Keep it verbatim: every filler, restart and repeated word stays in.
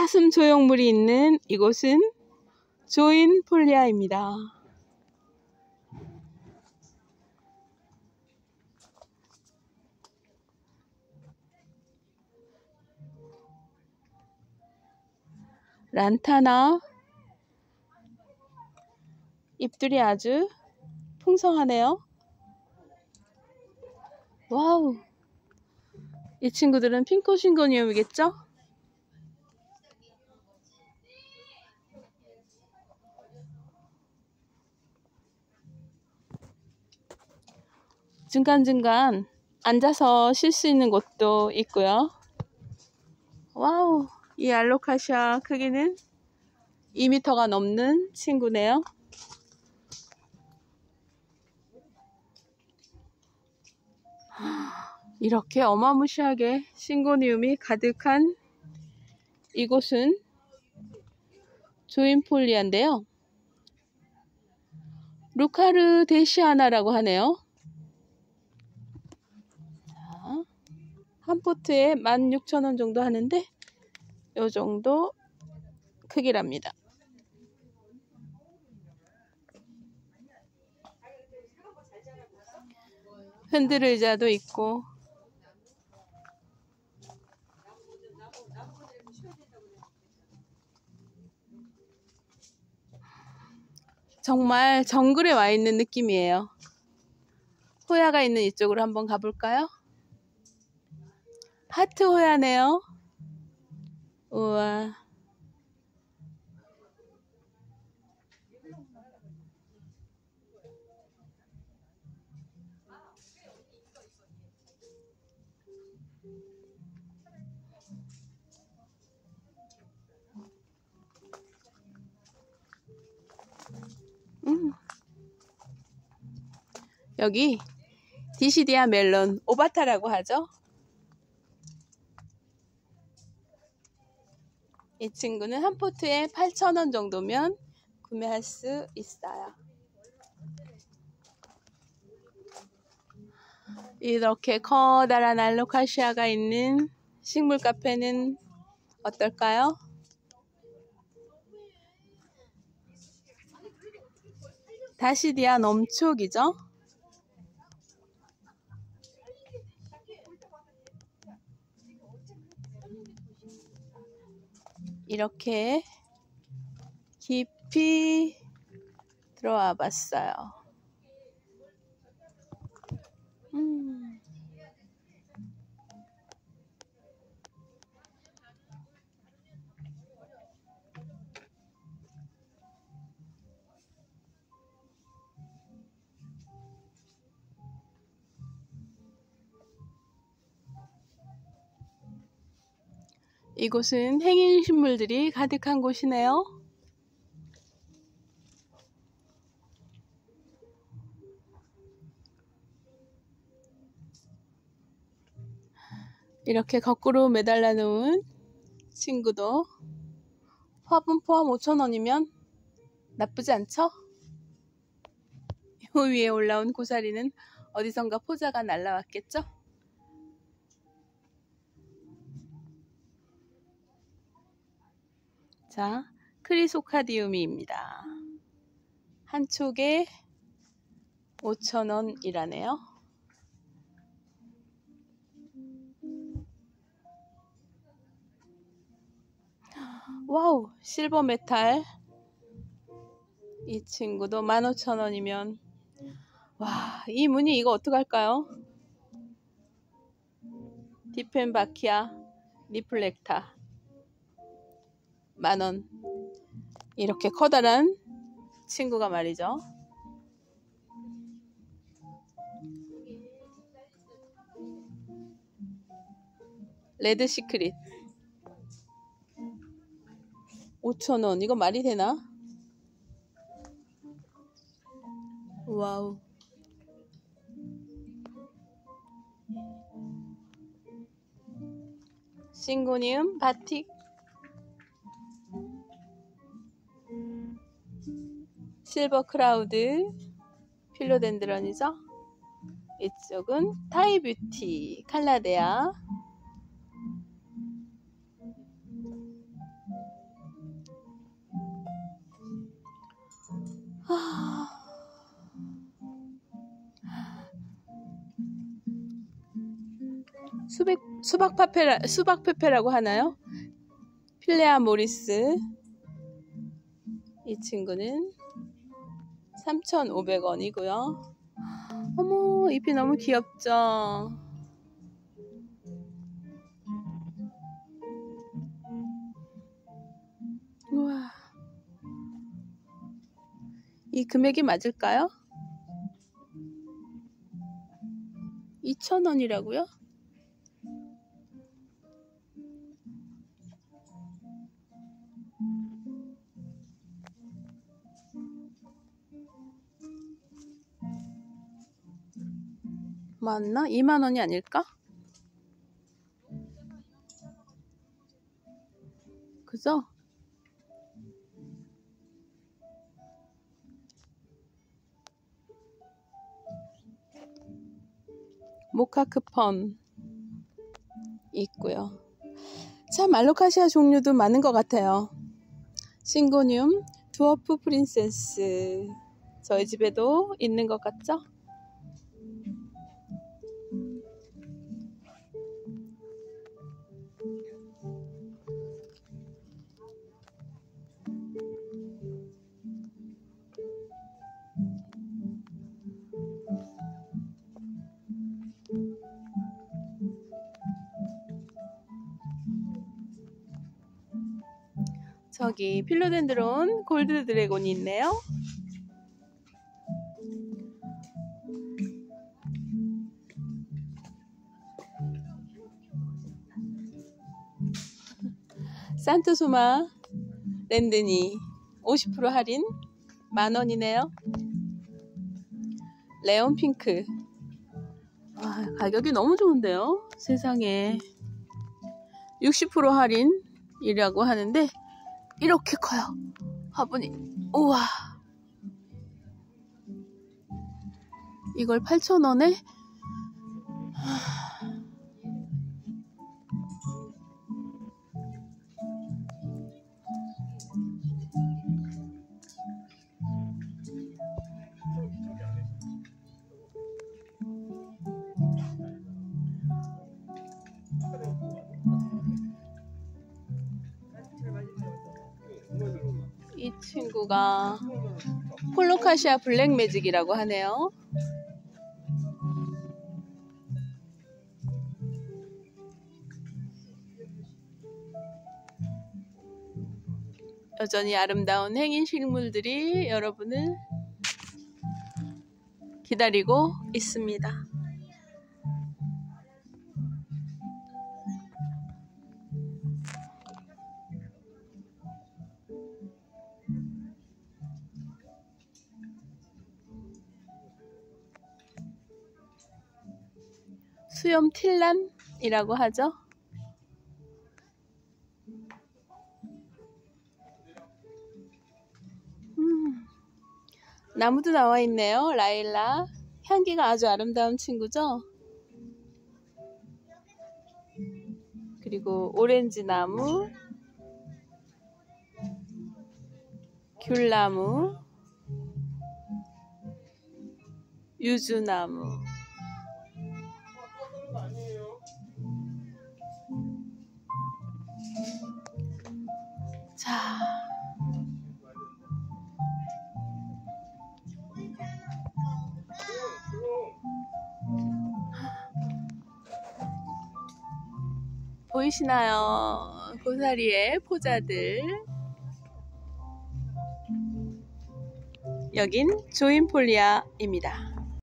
사슴 조형물이 있는 이곳은 조인폴리아입니다. 란타나 잎들이 아주 풍성하네요. 와우, 이 친구들은 핑크 싱고니움이겠죠? 중간중간 앉아서 쉴 수 있는 곳도 있고요. 와우, 이 알로카시아 크기는 이 미터가 넘는 친구네요. 이렇게 어마무시하게 싱고니움이 가득한 이곳은 조인폴리아인데요. 루카르데시아나라고 하네요. 자, 한 포트에 만 육천 원 정도 하는데 요 정도 크기랍니다. 흔들 의자도 있고 정말 정글에 와 있는 느낌이에요. 호야가 있는 이쪽으로 한번 가볼까요? 하트 호야네요. 우와. 음. 여기 디시디아 멜론 오바타라고 하죠. 이 친구는 한 포트에 팔천 원 정도면 구매할 수 있어요. 이렇게 커다란 알로카시아가 있는 식물 카페는 어떨까요? 다시디아 넘촉이죠? 이렇게 깊이 들어와 봤어요. 음. 이곳은 행인식물들이 가득한 곳이네요. 이렇게 거꾸로 매달려 놓은 친구도 화분 포함 오천 원이면 나쁘지 않죠? 요 위에 올라온 고사리는 어디선가 포자가 날라왔겠죠? 자, 크리소카디움이입니다. 한 촉에 오천 원이라네요. 와우, 실버 메탈. 이 친구도 만 오천 원이면 와, 이 무늬 이거 어떡할까요? 디펜바키아 리플렉타 만원. 이렇게 커다란 친구가 말이죠. 레드 시크릿 오천 원. 이거 말이 되나? 와우. 싱고니움 바틱 실버 크라우드 필로덴드런이죠. 이쪽은 타이뷰티 칼라데아. 수백, 수박 파페라, 수박 페페라고 하나요? 필레아 모리스. 이 친구는 삼천오백 원이고요. 어머, 잎이 너무 귀엽죠? 우와. 이 금액이 맞을까요? 이천 원이라고요? 맞나? 이만 원이 아닐까? 그죠? 모카 쿠폰 있고요. 참 알로카시아 종류도 많은 것 같아요. 싱고늄, 드워프 프린세스. 저희 집에도 있는 것 같죠? 저기 필로덴드론 골드 드래곤이 있네요. 산토소마 랜드니 오십 퍼센트 할인 만 원이네요. 레온 핑크. 와, 가격이 너무 좋은데요. 세상에. 육십 퍼센트 할인이라고 하는데 이렇게 커요. 화분이. 우와. 이걸 팔천 원에 이 친구가 콜로카시아 블랙 매직이라고 하네요. 여전히 아름다운 행인 식물들이 여러분을 기다리고 있습니다. 수염 틸란이라고 하죠. 음, 나무도 나와 있네요. 라일락. 향기가 아주 아름다운 친구죠. 그리고 오렌지 나무, 귤나무, 유주나무. 자, 보이시나요? 고사리의 포자들. 여긴 조인폴리아입니다.